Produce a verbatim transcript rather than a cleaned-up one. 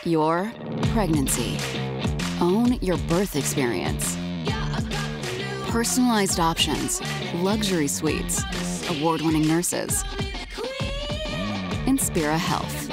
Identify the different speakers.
Speaker 1: your pregnancy. Own your birth experience. Personalized options, luxury suites, award-winning nurses. Inspira Health.